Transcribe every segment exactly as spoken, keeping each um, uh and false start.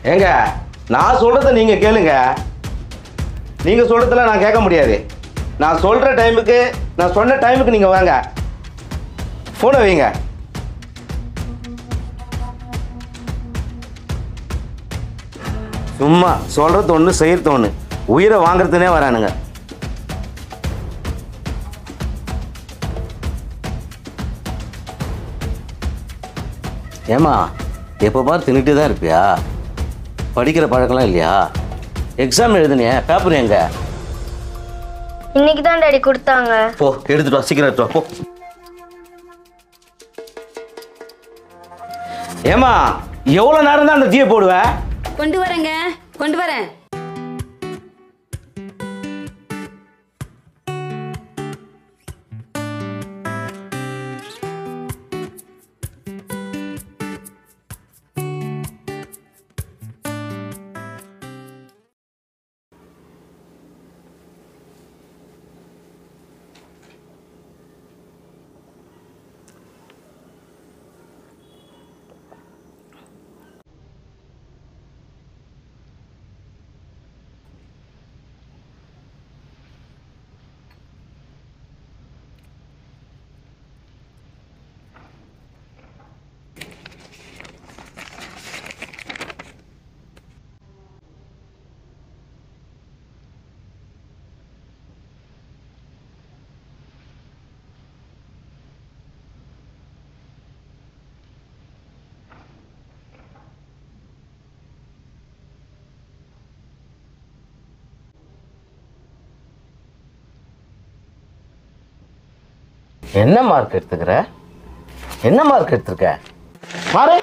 ஏங்க நான் சொல்கிறத நீங்கள் கேளுங்க. நீங்கள் சொல்கிறதுல நான் கேட்க முடியாது. நான் சொல்கிற டைமுக்கு நான் சொன்ன டைமுக்கு நீங்கள் வாங்க. ஃபோனை வைங்க. சும்மா சொல்கிறது ஒன்று செய்கிறது ஒன்று. உயிரை வாங்குறதுனே வரானுங்க. ஏமா எப்போ பாரு தின்னுட்டு தான் இருப்பியா? படிக்கிற பழக்கம்லாம் இல்லையா? எக்ஸாம் எழுதுனியா? பேப்பர் எங்க? இன்னைக்கு தான் டாடி கொடுத்தாங்க. போ எடுத்துட்டு வா, சீக்கிரம் எடுத்து வா போ. ஏமா எவ்வளோ நேரம் தான் அந்த தீயை போடுவ? கொண்டு வரேங்க, கொண்டு வரேன். என்ன மார்க் எடுத்துக்கிற? என்ன மார்க் எடுத்துருக்க? பாரு.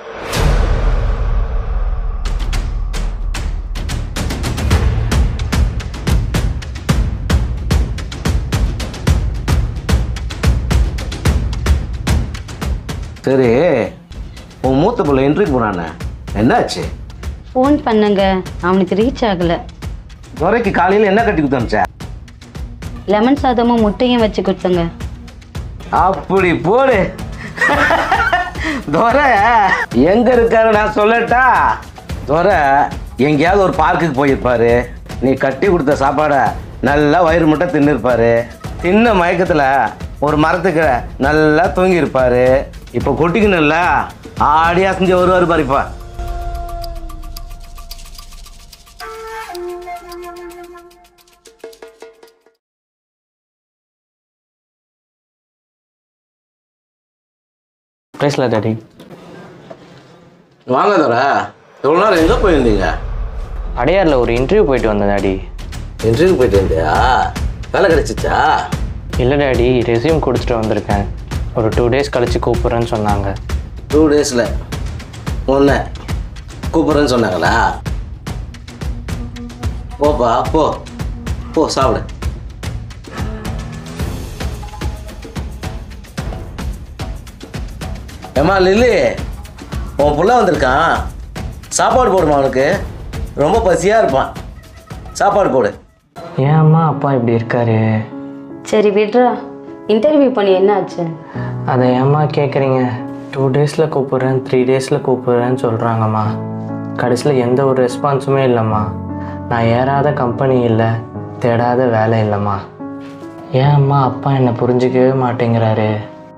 சரி, உன் மூத்த பிள்ளை இன்டர்வியூ போறானே, என்னாச்சு? ஃபோன் பண்ணுங்க, அவனுக்கு ரீச் ஆகல. துரைக்கு காலையில் என்ன கட்டி கொடுத்தா? லெமன் சாதமும் முட்டையும் வச்சு கொடுத்தங்க. அப்படி போடு. துரை எங்க இருக்காரு நான் சொல்லட்டா? துரை எங்கேயாவது ஒரு பார்க்குக்கு போயிருப்பாரு. நீ கட்டி கொடுத்த சாப்பாடை நல்லா வயிறு முட்டை தின்னு இருப்பாரு. தின்ன மயக்கத்துல ஒரு மரத்துக்கு நல்லா தூங்கி இருப்பாரு. இப்போ கொட்டிக்கணும்ல, ஆடி அசைஞ்சு வருவாரு பாருப்பா. பேசல டாடி. வாங்க தோரா. எவ்வளோ நேரம் எங்கே போயிருந்தீங்க? அடையாரில் ஒரு இன்டர்வியூ போயிட்டு வந்தேன் டாடி. இன்டர்வியூ போயிட்டு இருந்தியா? வேலை கிடைச்சிச்சா? இல்லை டாடி, ரெஸ்யூம் கொடுத்துட்டு வந்திருக்கேன். ஒரு டூ டேஸ் கழிச்சு கூப்பிட்றேன்னு சொன்னாங்க. டூ டேஸில் ஒன்று கூப்பிட்றேன்னு சொன்னாங்களா? போப்பா போ போ சாப்பிடு. ஏம்மா லில்லி, உன் புள்ள வந்திருக்கான். சாப்பாடு போடுமா அவனுக்கு? ரொம்ப பசியாக இருப்பான். சாப்பாடு போடு. ஏன் அம்மா அப்பா இப்படி இருக்காரு? சரி விட்றா. இன்டர்வியூ பண்ணி என்ன ஆச்சு? அதை ஏம்மா கேட்குறீங்க? டூ டேஸில் கூப்பிட்றேன், த்ரீ டேஸில் கூப்பிட்றேன்னு சொல்கிறாங்கம்மா. கடைசியில் எந்த ஒரு ரெஸ்பான்ஸுமே இல்லைம்மா. நான் ஏறாத கம்பெனி இல்லை, தேடாத வேலை இல்லைம்மா. ஏன் அம்மா அப்பா என்னை புரிஞ்சிக்கவே மாட்டேங்கிறாரு?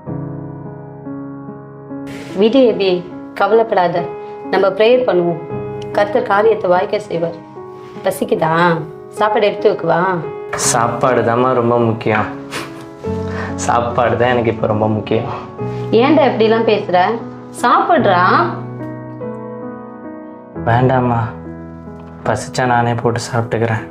விடு எபி, கவலைப்படாத. நம்ம ப்ரேயர் பண்ணுவோம். கர்த்தர் காரியத்தை வாய்க்க செய்வார். பசிக்குதா? சாப்பாடு எடுத்து வைக்குவா? சாப்பாடு தாம்மா ரொம்ப முக்கியம். சாப்பாடு தான் எனக்கு இப்போ ரொம்ப முக்கியம். ஏன்டா இப்படிலாம் பேசுற? சாப்பிட்றா. வேண்டாம்மா, பசிச்சா நானே போட்டு சாப்பிட்டுக்கிறேன்.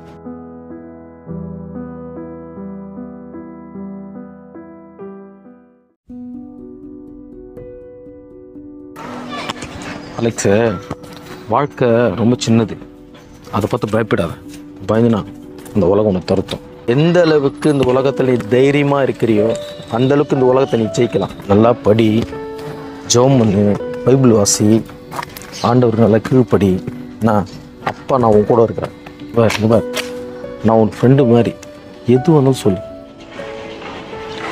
அலெக்ஸு, வாழ்க்கை ரொம்ப சின்னது. அதை பார்த்து பயப்படாத. பயந்துனா இந்த உலகம் உன்னை துரத்தும். எந்த அளவுக்கு இந்த உலகத்தில் நீ தைரியமாக இருக்கிறியோ அந்த அளவுக்கு இந்த உலகத்தை நீ ஜெயிக்கலாம். நல்லா படி, ஜெபம் பண்ணு, பைபிள் வாசி, ஆண்டவர் நல்லா கீழ்ப்படி. நான் அப்பா நான் உன் கூட இருக்கிறேன். பார் பார், நான் உன் ஃப்ரெண்டு மாதிரி. எது வேணும் சொல்லு.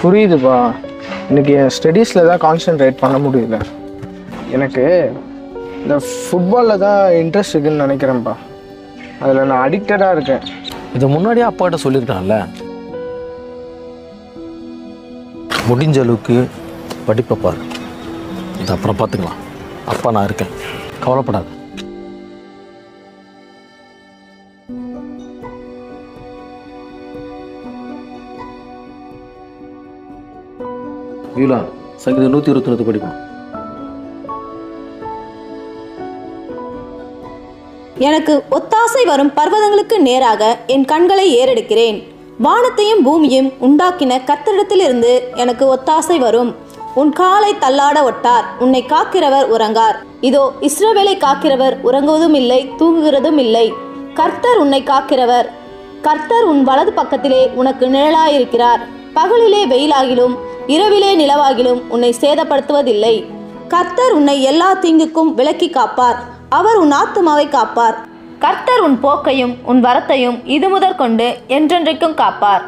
புரியுதுப்பா. எனக்கு என் ஸ்டடீஸில் தான் கான்சென்ட்ரேட் பண்ண முடியல. எனக்கு இந்த ஃபுட்பாலில் தான் இன்ட்ரெஸ்ட் இருக்குதுன்னு நினைக்கிறேன்ப்பா. அதில் நான் அடிக்டடாக இருக்கேன். இதை முன்னாடியே அப்பாட்ட சொல்லியிருக்கான்ல. முடிஞ்ச அளவுக்கு படிப்பை பாரு. இது அப்புறம் பார்த்துக்கலாம். அப்பா நான் இருக்கேன், கவலைப்படாத. வியூலா சங்கீதம் நூற்றி இருபத்தி ஒன்று படிக்கும். எனக்கு ஒத்தாசை வரும் பர்வதங்களுக்கு நேராக என் கண்களை ஏறெடுக்கிறேன். வானத்தையும் பூமியும் உண்டாக்கின கர்த்தரிடத்திலிருந்து எனக்கு ஒத்தாசை வரும். உன் காலை தள்ளாட ஒட்டார், உன்னை காக்கிறவர் உறங்கார். இதோ இஸ்ரவேலை காக்கிறவர் உறங்குவதும் இல்லை, தூங்குகிறதும் இல்லை. கர்த்தர் உன்னை காக்கிறவர். கர்த்தர் உன் வலது பக்கத்திலே உனக்கு நிழலாயிருக்கிறார். பகலிலே வெயிலாகிலும் இரவிலே நிலவாகிலும் உன்னை சேதப்படுத்துவதில்லை. கர்த்தர் உன்னை எல்லா தீங்குக்கும் விலக்கி காப்பார். அவர் உன் ஆத்துமாவை காப்பார். கர்த்தர் உன் போக்கையும் உன் வரத்தையும் இது முதற் கொண்டு என்றென்றைக்கும் காப்பார்.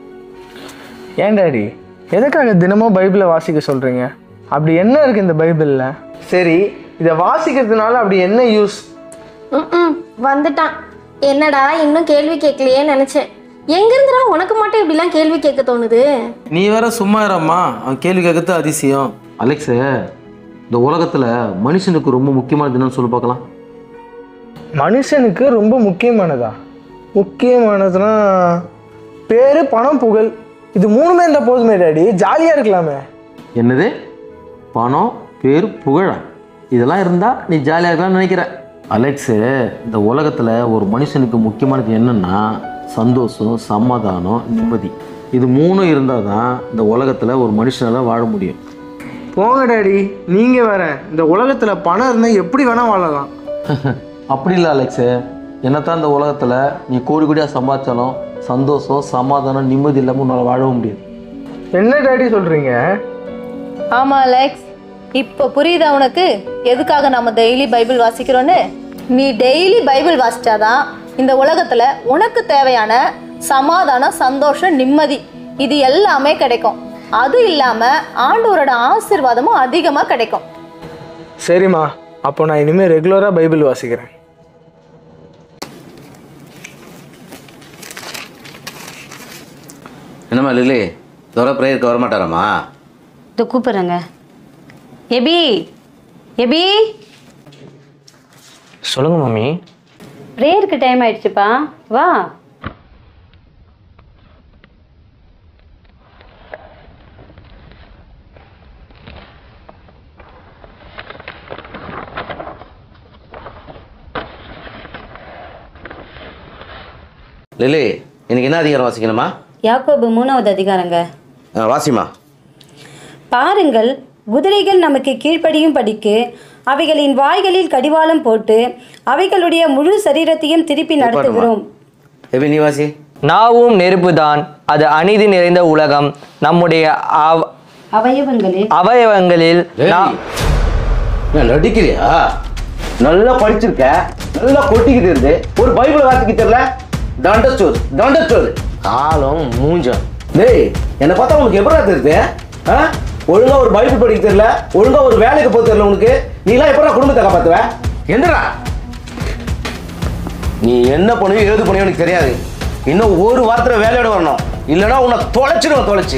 ஏன் டாடி எதுக்காக தினமும் பைபிளை வாசிக்க சொல்கிறீங்க? அப்படி என்ன இருக்குது இந்த பைபிளில்? சரி, இதை வாசிக்கிறதுனால அப்படி என்ன யூஸ்? ம் வந்துட்டான். என்னடா இன்னும் கேள்வி கேட்கலையே நினைச்சேன். எங்கிருந்துடா உனக்கு மட்டும் இப்படிலாம் கேள்வி கேட்க தோணுது? நீ வேற சும்மா இரும்மா, அவன் கேள்வி கேட்கறது அதிசயம். அலெக்ஸ், இந்த உலகத்தில் மனுஷனுக்கு ரொம்ப முக்கியமானது என்னன்னு சொல்லி பார்க்கலாம். மனுஷனுக்கு ரொம்ப முக்கியமானதா? முக்கியமானதுன்னா பேரு, பணம், புகழ். இது மூணுமே இருந்தால் போதுமே டாடி, ஜாலியாக இருக்கலாமே. என்னது? பணம், பேர், புகழா? இதெல்லாம் இருந்தால் நீ ஜாலியாக இருக்கலாம்னு நினைக்கிற. அலெக்ஸு, இந்த உலகத்தில் ஒரு மனுஷனுக்கு முக்கியமானது என்னென்னா சந்தோஷம், சமாதானம், நிம்மதி. இது மூணும் இருந்தால் தான் இந்த உலகத்தில் ஒரு மனுஷனால் வாழ முடியும். போங்க டாடி, நீங்கள் வேற. இந்த உலகத்தில் பணம் இருந்தால் எப்படி வேணால் வாழலாம். அப்படி இல்லை அலெக்ஸு, என்னத்தான் இந்த உலகத்தில் நீ கோடி கோடியாக சம்பாதிச்சாலும் சந்தோஷம், சமாதானம், நிம்மதி இல்லாமல் உன்னால் வாழவும் முடியாது. என்ன டாடி சொல்கிறீங்க? ஆமா அலெக்ஸ், இப்போ புரியுதா உனக்கு எதுக்காக நம்ம டெய்லி பைபிள் வாசிக்கிறோன்னு? நீ டெய்லி பைபிள் வாசிச்சாதான் இந்த உலகத்துல உனக்கு தேவையான சமாதானம், சந்தோஷம், நிம்மதி இது எல்லாமே கிடைக்கும். அது இல்லாம ஆண்டவரோட ஆசீர்வாதமும் அதிகமா கிடைக்கும். சரிம்மா, அப்போ நான் இனிமேல் ரெகுலராக பைபிள் வாசிக்கிறேன். என்னம்மா லில்லி, தோற ப்ரேயருக்கு வர மாட்டாராம்மா? இதோ கூப்பிட்றேங்க. எபி எபி சொல்லுங்க மம்மி. ப்ரேயருக்கு டைம் ஆயிடுச்சுப்பா, வா. லில்லி, இன்னைக்கு என்ன அதிகாரம் வாசிக்கணுமா? யாக்கோபு மூணாவது அதிகாரங்க. ஆ, வாசிமா. பாருங்கள், குதிரைகள் நமக்கு கீழ்ப்படியும் படிக்கு அவைகளின் வாய்களில் கடிவாளம் போட்டு அவைகளுடைய முழு சரீரத்தையும் திருப்பி நடத்துகிறோம். எபி நீ வாசி. நாவும் நெருப்புதான், அது அநீதி நிறைந்த உலகம். நம்முடைய அவ- அவயவங்களில் அவயவங்களில் நா- நான் நடிக்கிறியா? நல்லா படிச்சிருக்க, நல்லா கொட்டிக்கிட்டு இருந்து ஒரு பைபிள் வாசிக்க தெரியல. தண்டச்சோறு தண்டச்சோறு காலம் மூஞ்சம். டேய், என்னை பார்த்தா உனக்கு எப்படா தெரியுது? ஆ, ஒழுங்கா ஒரு பைபிள் படிக்க தெரியல, ஒழுங்கா ஒரு வேலைக்கு போக தெரியல உனக்கு. நீலாம் எப்படா குடும்பத்தை காப்பாத்துவ? என்னடா நீ என்ன பண்ணுவியோ ஏது பண்ணுவியோ எனக்கு தெரியாது. இன்னும் ஒரு வாரத்துல வேலையோட வரணும், இல்லைன்னா உன்னை தொலைச்சிடுவேன் தொலைச்சி.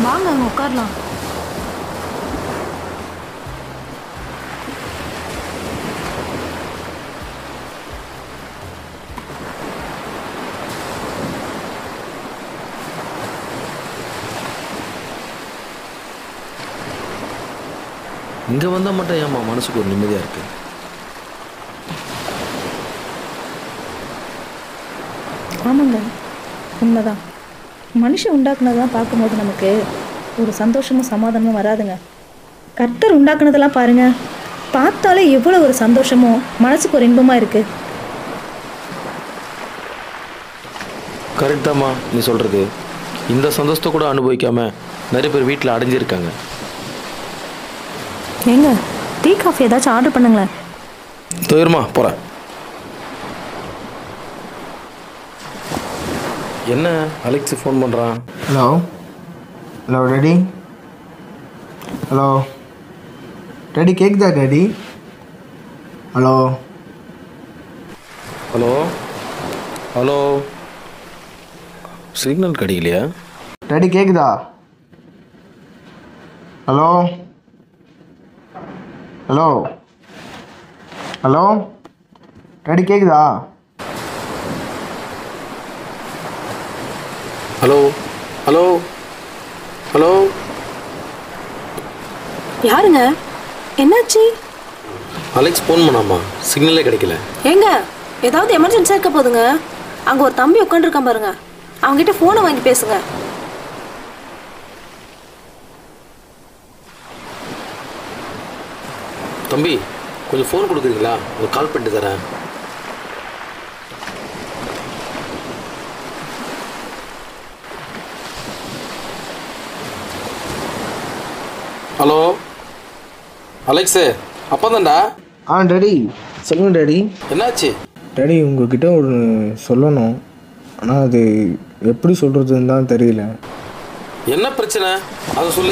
வாங்க அங்கே உட்காரலாம். இங்கே வந்தால் மட்டும் ஏம்மா மனசுக்கு ஒரு நிம்மதியாக இருக்கு? ஆமாங்க, உண்மைதான். மனுஷன் உண்டாக்குனதெல்லாம் பார்க்கும்போது நமக்கு ஒரு சந்தோஷமும் சமாதானமும் வராதுங்க. கர்த்தர் உண்டாக்குனதெல்லாம் பாருங்க, பார்த்தாலே எவ்வளோ ஒரு சந்தோஷமும் மனசுக்கு ஒரு இன்பமாக இருக்கு. கரெக்டாம்மா நீ சொல்கிறது. இந்த சந்தோஷத்தை கூட அனுபவிக்காமல் நிறைய பேர் வீட்டில் அடைஞ்சிருக்காங்க. ஏங்க, டீ காஃபி ஏதாச்சும் ஆர்டர் பண்ணுங்களேன். தோயிருமா போகிறேன். என்ன அலெக்ஸ் ஃபோன் பண்ணுறான்? Hello hello daddy. Hello daddy, கேட்குதா daddy? Hello hello hello signal கிடைக்கலையா? டேடி கேட்குதா? ஹலோ ஹலோ ஹலோ டேடி கேட்குதா? ஹலோ ஹலோ ஹலோ யாருங்க? என்னாச்சு? அலெக்ஸ் ஃபோன் பண்ணாமா, சிக்னலே கிடைக்கல. ஏங்க, ஏதாவது எமர்ஜென்சியாக இருக்க போதுங்க. அங்கே ஒரு தம்பி உட்காந்துருக்கான் பாருங்க, அவங்ககிட்ட ஃபோனை வாங்கி பேசுங்க. தம்பி கொஞ்சம் ஃபோன் கொடுக்குறீங்களா? ஒரு கால் பண்ணிட்டு தரேன். ஹலோ அலெக்ஸு, அப்பா தான்டா. ஆ டேடி, சொல்லுங்க டேடி. என்னாச்சு? டேடி உங்ககிட்ட ஒரு சொல்லணும், ஆனால் அது எப்படி சொல்கிறதுன்னு தான் தெரியல. என்ன பிரச்சனை அதை சொல்லு.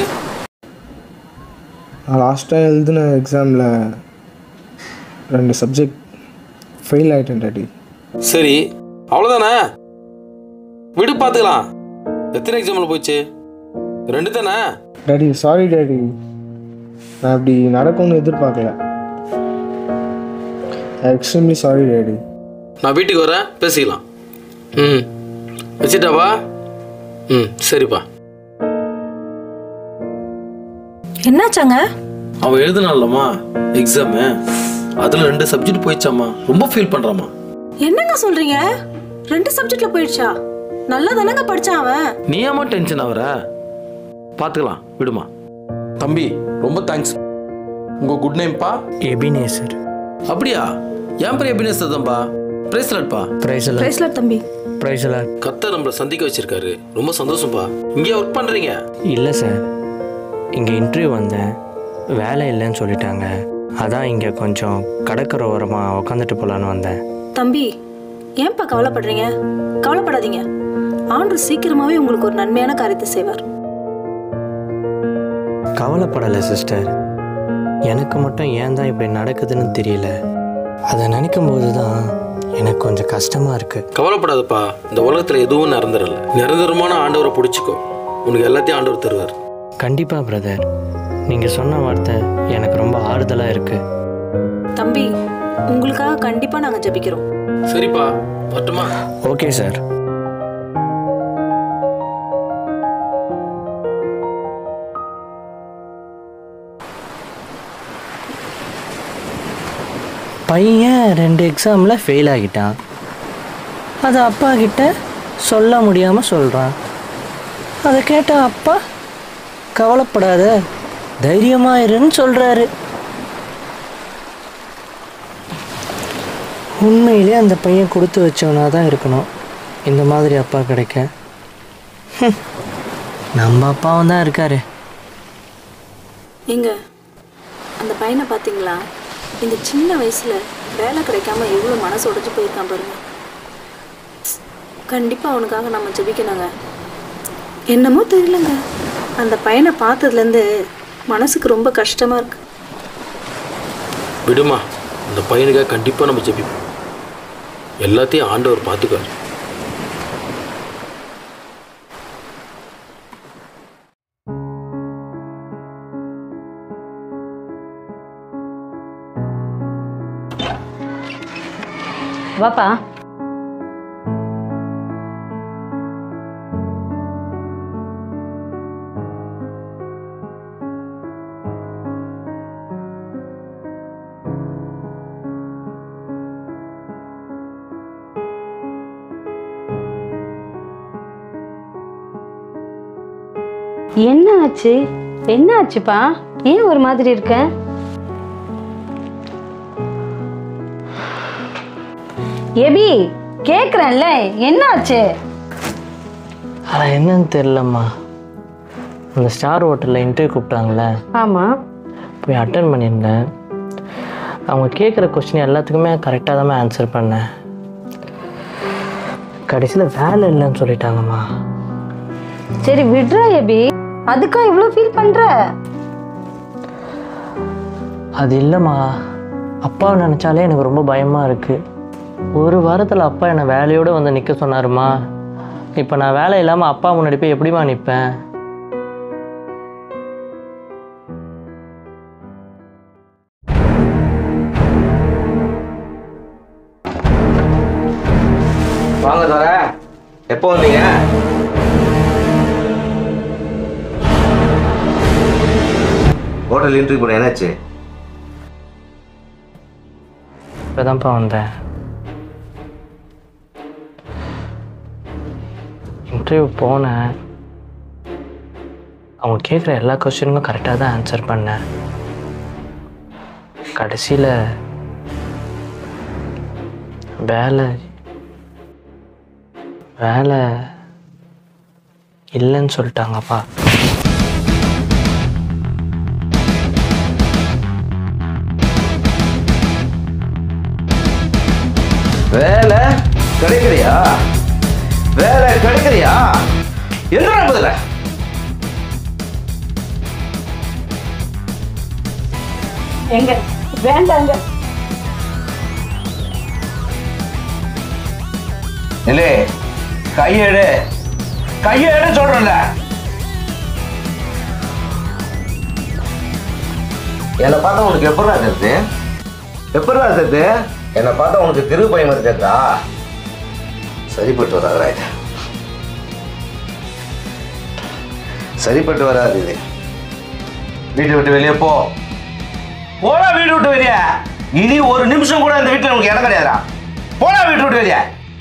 நான் லாஸ்ட்டாக எழுதின எக்ஸாமில் ரெண்டு சப்ஜெக்ட் ஃபெயில் ஆகிட்டேன் டேடி. சரி அவ்வளோதானே, விடு பார்த்துக்கலாம். எத்தனை எக்ஸாமில் போச்சு? ரெண்டு தானே? டேடி சாரி டேடி, நான் அப்படி நடக்கும்னு எதிர்பார்க்கல. Extremely sorry daddy. நான் வீட்டுக்கு வரேன், பேசிக்கலாம். ம் வச்சுட்டாப்பா? ம் சரிப்பா. என்னாச்சாங்க? அவன் எழுதுனான்லம்மா எக்ஸாமு, அதில் ரெண்டு சப்ஜெக்ட் போயிடுச்சாம்மா. ரொம்ப ஃபீல் பண்ணுறாம்மா. என்னங்க சொல்றீங்க? ரெண்டு சப்ஜெக்ட்ல போயிடுச்சா? நல்லா தானங்க படிச்சான் அவன். நீ ஏமா டென்ஷன் ஆகுற? பார்த்துக்கலாம் விடுமா. தம்பி ரொம்ப தேங்க்ஸ். உங்கள் குட் நேம்ப்பா? எபினேசர். அப்படியா? ஏன் பேர் எபினேசர் தான்ப்பா. பிரைஸ்லாட்ப்பா. பிரைஸ்லாட். பிரைஸ்லாட் தம்பி. பிரைஸ்லாட். கர்த்தர் நம்மளை சந்திக்க வச்சிருக்காரு, ரொம்ப சந்தோஷம்ப்பா. இங்கே ஒர்க் பண்ணுறீங்க? இல்லை சார், இங்கே இன்டர்வியூ வந்தேன், வேலை இல்லைன்னு சொல்லிட்டாங்க. அதான் இங்கே கொஞ்சம் கடற்கரை ஓரமாக உக்காந்துட்டு போகலான்னு வந்தேன். தம்பி, ஏன்பா கவலைப்படுறீங்க? கவலைப்படாதீங்க, ஆண்டவர் சீக்கிரமாவே உங்களுக்கு ஒரு நன்மையான காரியத்தை செய்வார். கவலைப்படலை சிஸ்டர், எனக்கு மட்டும் ஏன் தான் இப்படி நடக்குதுன்னு தெரியல. அதை நினைக்கும் போது தான் எனக்கு கொஞ்சம் கஷ்டமாக இருக்குது. கவலைப்படாதப்பா, இந்த உலகத்தில் எதுவும் நிரந்தரல. நிரந்தரமான ஆண்டவரை பிடிச்சிக்கோ, உனக்கு எல்லாத்தையும் ஆண்டவர் தருவார். கண்டிப்பாக பிரதர், நீங்கள் சொன்ன வார்த்தை எனக்கு ரொம்ப ஆறுதலாக இருக்குது. தம்பி, உங்களுக்காக கண்டிப்பாக நாங்கள் ஜெபிக்கிறோம். சரிப்பா, வரட்டுமா? Okay sir. பையன் ரெண்டு எக்ஸாமில் ஃபெயில் ஆகிட்டான், அதை அப்பா கிட்ட சொல்ல முடியாமல் சொல்கிறான். அதை கேட்ட அப்பா கவலைப்படாத, தைரியமாயிருன்னு சொல்கிறாரு. உண்மையிலே அந்த பையன் கொடுத்து வச்சவனாக தான் இருக்கணும் இந்த மாதிரி அப்பா கிடைக்க. நம்ம அப்பாவும் தான் இருக்காரு. எங்க அந்த பையனை பார்த்தீங்களா? இந்த சின்ன வயசுல வேலை கிடைக்காம எவ்வளோ மனசு உடைஞ்சு போயிருக்கான் பாருங்க. கண்டிப்பாக அவனுக்காக நம்ம ஜெபிக்கணுங்க. என்னமோ தெரியலங்க, அந்த பையனை பார்த்ததுலேருந்து மனசுக்கு ரொம்ப கஷ்டமாக இருக்கு. விடுமா, அந்த பையனுக்காக கண்டிப்பாக நம்ம ஜெபிப்போம். எல்லாத்தையும் ஆண்டவர் பார்த்துக்குவார். வாப்பா. என்ன ஆச்சு? என்ன ஆச்சுப்பா? ஏன் ஒரு மாதிரி இருக்க? எபி கேக்குறேன்ல, என்ன ஆச்சு? அதான் என்னன்னு தெரியலம்மா. அந்த ஸ்டார் ஹோட்டலில் இன்டர்வியூ கூப்பிட்டாங்களே, ஆமா, போய் அட்டன் பண்ணியிருந்தேன். அவங்க கேட்குற கொஸ்டின் எல்லாத்துக்குமே கரெக்டாக தான் ஆன்சர் பண்ணேன். கடைசியில் வேலை இல்லைன்னு சொல்லிட்டாங்கம்மா. சரி விட்றா எபி, அதுக்கா இவ்வளோ ஃபீல் பண்ற? அது இல்லைம்மா, அப்பாவை நினச்சாலே எனக்கு ரொம்ப பயமாக இருக்குது. ஒரு வாரத்தில் அப்பா என்னை வேலையோடு வந்து நிற்க சொன்னாருமா. இப்போ நான் வேலை இல்லாமல் அப்பா முன்னாடி போய் எப்படிமா நிற்பேன்? வாங்க தர. எப்போ வந்தீங்க? ஹோட்டல் இன்டர்வியூ பண்ண என்னாச்சு? இப்போதான்ப்பா வந்தேன். இன்டர்வியூ போனேன். அவங்க கேட்குற எல்லா கொஸ்டினுக்கும் கரெக்டாக தான் ஆன்சர் பண்ணேன். கடைசியில் வேலை வேலை இல்லைன்னு சொல்லிட்டாங்கப்பா. வேலை கிடைக்கலையா? வேலை கிடைக்கலையா? என்ன பதில? எங்க வேண்டாங்க. இல்லே, கையெடு கையெடு சொல்றல. என்னை பார்த்தா உனக்கு எப்படா தெரியுது? எப்படா தெரியுது? என்னை பார்த்தா உனக்கு திரு பயம் இருக்கா? சரிப்பட்டு வராதா? இது சரிப்பட்டு வராது. இது வீட்டை விட்டு வெளியே போ. போடா வீட்டு விட்டு வெளியே. இனி ஒரு நிமிஷம் கூட இந்த வீட்டில் உனக்கு இடம் கிடையாதா? போடா வீட்டு விட்டு வெளியே.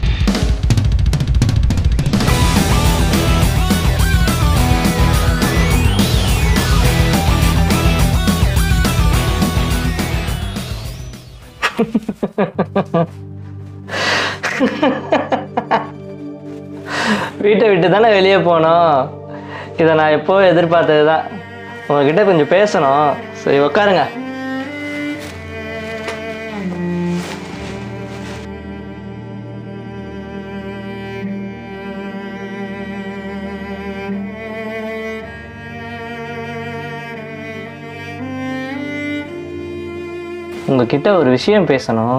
வீட்டை விட்டு தானே வெளியே போனோம். இதை நான் எப்போ எதிர்பார்த்தது தான். உங்ககிட்ட கொஞ்சம் பேசணும். சரி உட்காருங்க. உங்ககிட்ட ஒரு விஷயம் பேசணும்.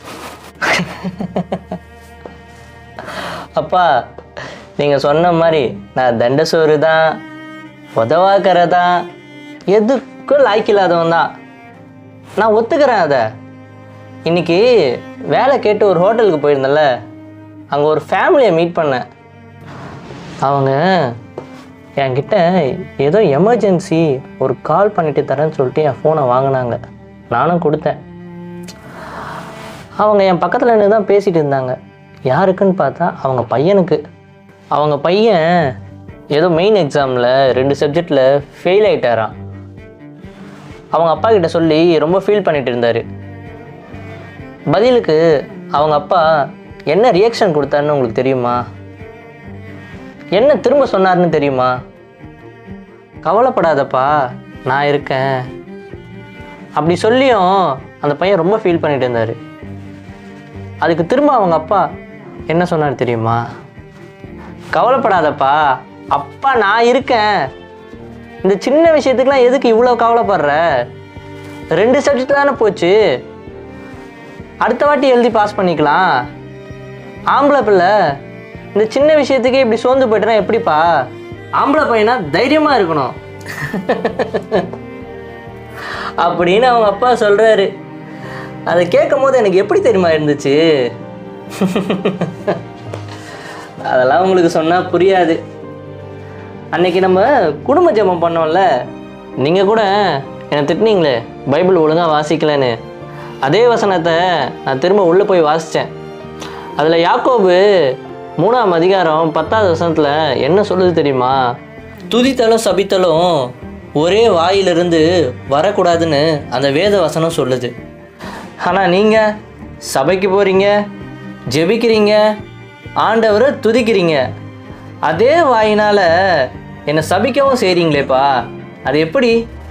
அப்பா, நீங்கள் சொன்ன மாதிரி நான் தண்டசோறு தான், உதவாக்கரை தான், எதுக்கும் லாய்க்கில்லாதவன் தான். நான் ஒத்துக்கிறேன் அதை. இன்னைக்கு வேலை கேட்டு ஒரு ஹோட்டலுக்கு போயிருந்தேன்ல, அங்கே ஒரு ஃபேமிலியை மீட் பண்ணேன். அவங்க என்கிட்ட ஏதோ எமர்ஜென்சி ஒரு கால் பண்ணிட்டு தரேன்னு சொல்லிட்டு என் ஃபோனை வாங்கினாங்க. நானும் கொடுத்தேன். அவங்க என் பக்கத்தில் நின்று தான் பேசிகிட்டு இருந்தாங்க. யாருக்குன்னு பார்த்தா அவங்க பையனுக்கு. அவங்க பையன் ஏதோ மெயின் எக்ஸாமில் ரெண்டு சப்ஜெக்டில் ஃபெயில் ஆகிட்டாரான். அவங்க அப்பா கிட்ட சொல்லி ரொம்ப ஃபீல் பண்ணிட்டு இருந்தார். பதிலுக்கு அவங்க அப்பா என்ன ரியாக்ஷன் கொடுத்தாருன்னு உங்களுக்கு தெரியுமா? என்ன திரும்ப சொன்னார்னு தெரியுமா? கவலைப்படாதப்பா, நான் இருக்கேன். அப்படி சொல்லியும் அந்த பையன் ரொம்ப ஃபீல் பண்ணிட்டு இருந்தார். அதுக்கு திரும்ப அவங்க அப்பா என்ன சொன்னார் தெரியுமா? கவலைப்படாதப்பா, அப்பா நான் இருக்கேன். இந்த சின்ன விஷயத்துக்குலாம் எதுக்கு இவ்வளோ கவலைப்படுற? ரெண்டு சப்ஜெக்ட் தானே போச்சு, அடுத்த வாட்டி எழுதி பாஸ் பண்ணிக்கலாம். ஆம்பளை பிள்ளை இந்த சின்ன விஷயத்துக்கே இப்படி சோர்ந்து போயிட்டேன்னா எப்படிப்பா? ஆம்பளை பையனா தைரியமாக இருக்கணும் அப்படின்னு அவங்க அப்பா சொல்கிறாரு. அதை கேட்கும் போது எனக்கு எப்படி தெரியுமா இருந்துச்சு? அதெல்லாம் உங்களுக்கு சொன்னால் புரியாது. அன்னைக்கு நம்ம குடும்ப ஜெபம் பண்ணோம்ல, நீங்கள் கூட என்னை திட்டினீங்களே பைபிள் ஒழுங்காக வாசிக்கலன்னு. அதே வசனத்தை நான் திரும்ப உள்ளே போய் வாசித்தேன். அதில் யாக்கோபு மூணாம் அதிகாரம் பத்தாவது வசனத்தில் என்ன சொல்லுது தெரியுமா? துதித்தலும் சபித்தலும் ஒரே வாயிலிருந்து வரக்கூடாதுன்னு அந்த வேத வசனம் சொல்லுது. ஆனால் நீங்கள் சபைக்கு போகிறீங்க, ஜெபிக்கிறீங்க, ஆண்டவரை துதிக்கிறீங்க, அதே வாயினால் என்னை சபிக்கவும் செய்கிறீங்களேப்பா, அது எப்படி?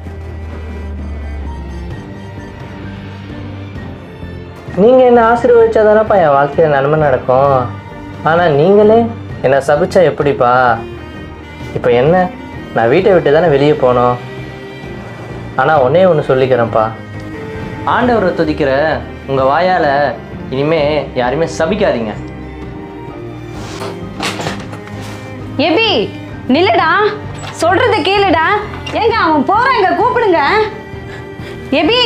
நீங்கள் என்னை ஆசீர்வதிச்சாதானப்பா என் வாழ்க்கையில் நன்மை நடக்கும். ஆனால் நீங்களே என்னை சபிச்சா எப்படிப்பா? இப்போ என்ன, நான் வீட்டை விட்டு தானே வெளியே போனோம். ஆனால் ஒன்றே ஒன்று சொல்லிக்கிறேன்ப்பா, ஆண்டவரை துதிக்கிற உங்கள் வாயால் இனிமே யாருமே சபிக்காதீங்க. எபி நில்லுடா, சொல்றத கேளுடா. ஏங்க அவன் போறாங்க, கூப்பிடுங்க. எபி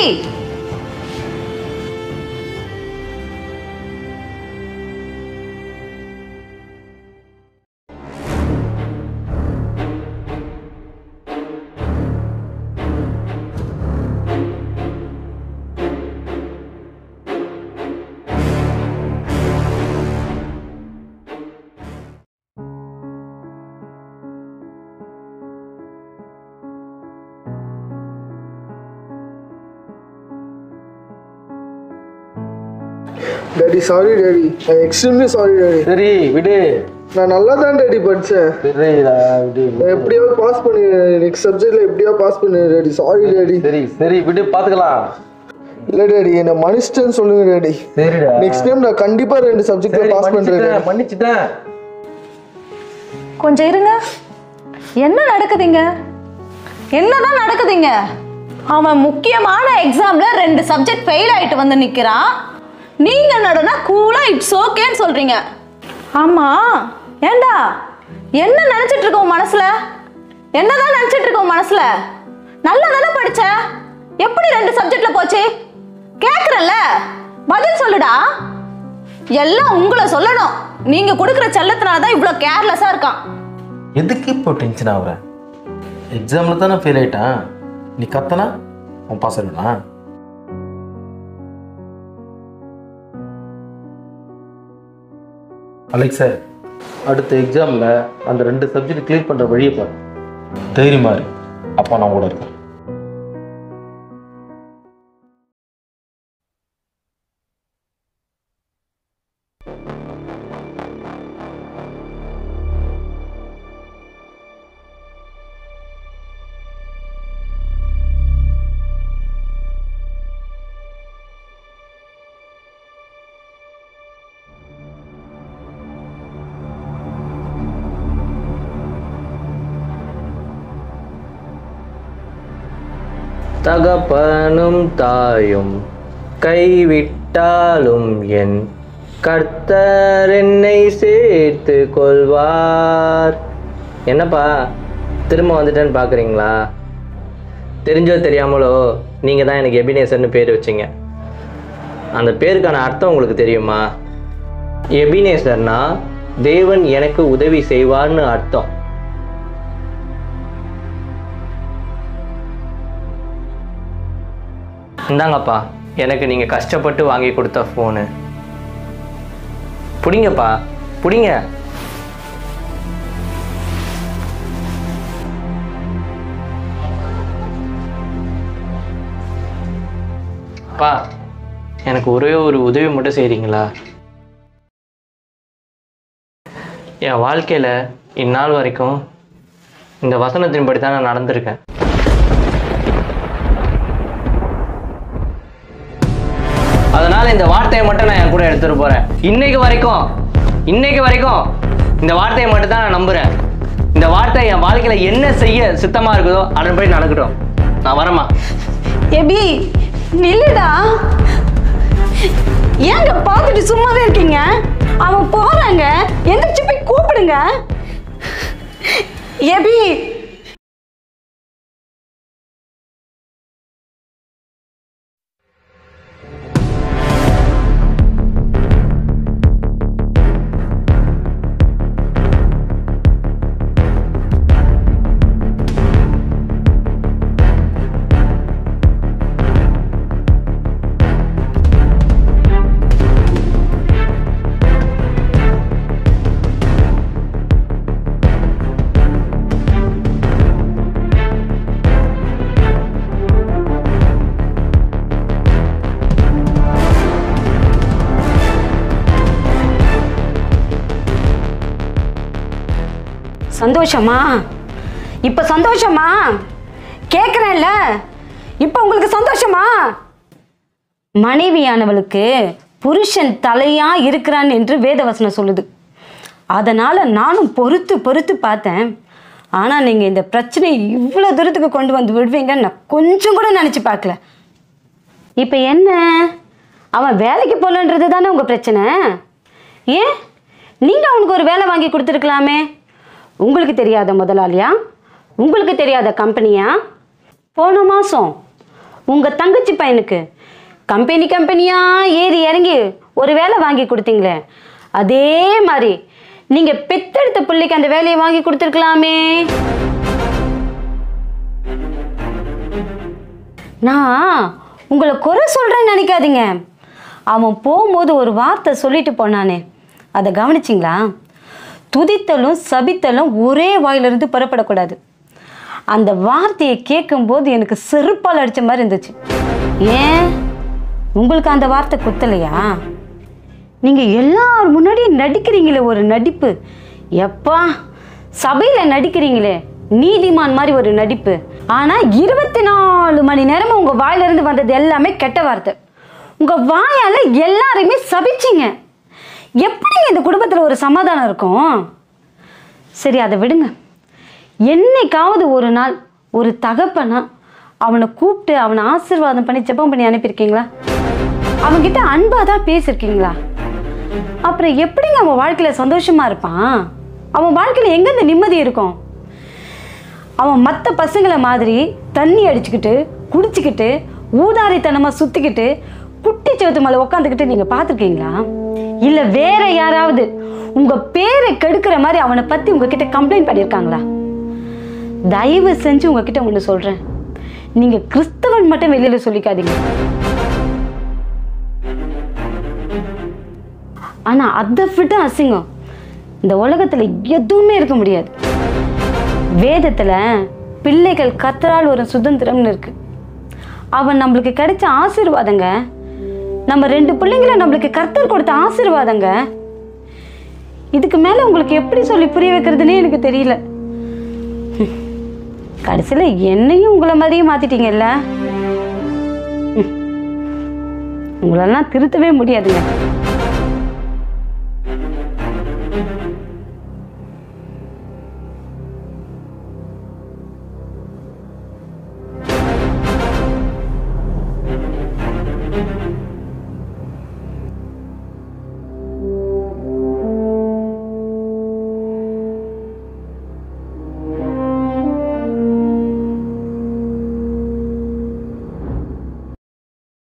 daddy sorry daddy, I extremely sorry daddy. சரி விடு, நான் நல்லா தான் டேடி படித்தேன். சரிடா விடு, நான் எப்படியாவது பாஸ் பண்ணி நெக்ஸ்ட் சப்ஜெக்டில் எப்படியாவது பாஸ் பண்ணி டேடி. Sorry daddy. சரி சரி விடு, பார்த்துக்கலாம். இல்லை டேடி, என்னை மன்னிச்சிட்டேன்னு சொல்லுங்க டேடி. சரிடா, நெக்ஸ்ட் டைம் நான் கண்டிப்பாக ரெண்டு சப்ஜெக்டில் பாஸ் பண்ணுறேன். மன்னிச்சிட்டேன். கொஞ்சம் இருங்க, என்ன நடக்குதுங்க? என்னதான் நடக்குதுங்க? அவன் முக்கியமான எக்ஸாம்ல ரெண்டு சப்ஜெக்ட் ஃபெயில் ஆயிட்டு வந்து நிற்கிறான். நீங்க என்னடனா கூலா இட்ஸ் ஓகேன்னு சொல்றீங்க. ஆமா ஏண்டா, என்ன நினைச்சிட்டு இருக்க உன் மனசுல? என்னதான் நினைச்சிட்டு இருக்க உன் மனசுல? நல்லா தானே படிச்ச, எப்படி ரெண்டு சப்ஜெக்ட்ல போச்சு? கேக்குறல்ல, பதில் சொல்லுடா. எல்லாம் உங்களை சொல்லணும். நீங்க கொடுக்குற செல்லத்தினால தான் இவ்வளோ கேர்லெஸ்ஸா இருக்கான். எதுக்கு இப்போ டென்ஷன் ஆகுற? எக்ஸாமில் தானே ஃபெயில் ஆகிட்டான், நீ கத்தனா அவன் பாஸ் ஆகிடுனா? அலெக்ஸ் சார், அடுத்த எக்ஸாமில் அந்த ரெண்டு சப்ஜெக்ட் கிளியர் பண்ணுற வழியை பாரு. தைரியமா இரு, அப்பா நான் கூட இருக்கேன். தகப்பனும் தாயும் கைவிட்டாலும் என் கர்த்தர் என்னை சேர்த்து கொள்வார். என்னப்பா திரும்ப வந்துட்டேன்னு பார்க்குறீங்களா? தெரிஞ்சோ தெரியாமலோ நீங்கள் தான் எனக்கு எபினேசர்னு பேர் வச்சிங்க. அந்த பேருக்கான அர்த்தம் உங்களுக்கு தெரியுமா? எபினேசர்னா தேவன் எனக்கு உதவி செய்வார்னு அர்த்தம். இந்தாங்கப்பா, எனக்கு நீங்கள் கஷ்டப்பட்டு வாங்கி கொடுத்த ஃபோனு. பிடிங்கப்பா, பிடிங்க. அப்பா, எனக்கு ஒரே ஒரு உதவி மட்டும் செய்கிறீங்களா? என் வாழ்க்கையில் இந்நாள் வரைக்கும் இந்த வசனத்தின்படி தான் நான் நடந்திருக்கேன். அதனால இந்த வார்த்தையை மட்டும் நான் என் கூட எடுத்துட்டு போறேன். இன்னைக்கு வரைக்கும் இன்னைக்கு வரைக்கும் இந்த வார்த்தையை மட்டும் தான் நான் நம்புறேன். இந்த வார்த்தை என் வாழ்க்கையில என்ன செய்ய சித்தமா இருக்குதோ அதன்படி நடக்கட்டும். நான் வரமா? எபி நில்லுடா, ஏங்க பார்த்துட்டு சும்மாவே இருக்கீங்க? அவன் போறாங்க, எந்திரிச்சு போய் கூப்பிடுங்க. எபி சந்தோஷமா? இப்ப சந்தோஷமா? கேக்குறேன்ல, இப்ப உங்களுக்கு சந்தோஷமா? மனைவியானவளுக்கு புருஷன் தலையா இருக்கிறான் என்று வேதவசனம் சொல்லுது. அதனால நானும் பொறுத்து பொறுத்து பார்த்தேன். ஆனா நீங்க இந்த பிரச்சனையை இவ்வளவு தூரத்துக்கு கொண்டு வந்து விடுவீங்கன்னு நான் கொஞ்சம் கூட நினைச்சு பார்க்கல. இப்ப என்ன, அவன் வேலைக்கு போகலன்றது தானே உங்க பிரச்சனை? ஏன் நீங்க அவனுக்கு ஒரு வேலை வாங்கி கொடுத்துருக்கலாமே? உங்களுக்கு தெரியாத முதலாளியா? உங்களுக்கு தெரியாத கம்பெனியா? போன மாசம் உங்க தங்கச்சி பையனுக்கு கம்பெனி கம்பெனியா ஏறி இறங்கி ஒரு வேலை வாங்கி கொடுத்தீங்களே, அதே மாதிரி நீங்க பெத்தெடுத்த பிள்ளைக்கு அந்த வேலையை வாங்கி கொடுத்துருக்கலாமே. நான் உங்களை குறை சொல்றேன்னு நினைக்காதீங்க. அவன் போகும்போது ஒரு வார்த்தை சொல்லிட்டு போனானே, அதை கவனிச்சிங்களா? துதித்தலும் சபித்தலும் ஒரே வாயிலிருந்து புறப்படக்கூடாது. அந்த வார்த்தையை கேட்கும்போது எனக்கு செருப்பால் அடித்த மாதிரி இருந்துச்சு. ஏன் உங்களுக்கு அந்த வார்த்தை குத்தலையா? நீங்கள் எல்லார் முன்னாடியும் நடிக்கிறீங்களே ஒரு நடிப்பு, எப்பா சபையில் நடிக்கிறீங்களே நீதிமான் மாதிரி ஒரு நடிப்பு. ஆனால் இருபத்தி நாலு மணி நேரமும் உங்கள் வாயிலிருந்து வந்தது எல்லாமே கெட்ட வார்த்தை. உங்கள் வாயால் எல்லாரையுமே சபிச்சிங்க. எப்படிங்க இந்த குடும்பத்தில் ஒரு சமாதானம் இருக்கும்? சரி, அதை விடுங்க. என்னைக்காவது ஒரு நாள் ஒரு தகப்பனா அவனை கூப்பிட்டு அவனை ஆசீர்வாதம் பண்ணி ஜெபம் பண்ணி அனுப்பியிருக்கீங்களா? அவன்கிட்ட அன்பாக தான் பேசியிருக்கீங்களா? அப்புறம் எப்படிங்க அவன் வாழ்க்கையில் சந்தோஷமாக இருப்பான்? அவன் வாழ்க்கையில் எங்கேருந்து நிம்மதி இருக்கும்? அவன் மற்ற பசங்களை மாதிரி தண்ணி அடிச்சுக்கிட்டு குடிச்சிக்கிட்டு ஊதாரித்தனமாக சுற்றிக்கிட்டு குட்டி செவத்து மேலே உட்காந்துக்கிட்டு நீங்கள் பார்த்துருக்கீங்களா? இல்லை வேற யாராவது உங்கள் பேரை கெடுக்கிற மாதிரி அவனை பற்றி உங்ககிட்ட கம்ப்ளைண்ட் பண்ணியிருக்காங்களா? தயவு செஞ்சு உங்ககிட்ட ஒன்று சொல்கிறேன், நீங்கள் கிறிஸ்தவன் மட்டும் வெளியில் சொல்லிக்காதீங்க. ஆனால் அதை விட அசிங்கம் இந்த உலகத்தில் எதுவுமே இருக்க முடியாது. வேதத்தில் பிள்ளைகள் கர்த்தரால் ஒரு சுதந்திரம்னு இருக்கு. அவன் நம்மளுக்கு கிடைச்ச ஆசீர்வாதங்க. நம்ம ரெண்டு பிள்ளைங்களை நம்மளுக்கு கர்த்தர் கொடுத்த ஆசீர்வாதங்க. இதுக்கு மேலே உங்களுக்கு எப்படி சொல்லி புரிய வைக்கிறதுனே எனக்கு தெரியல. கடைசியில் என்னையும் உங்களை மாதிரியே மாற்றிட்டீங்கல்ல. உங்களெல்லாம் திருத்தவே முடியாதுங்க.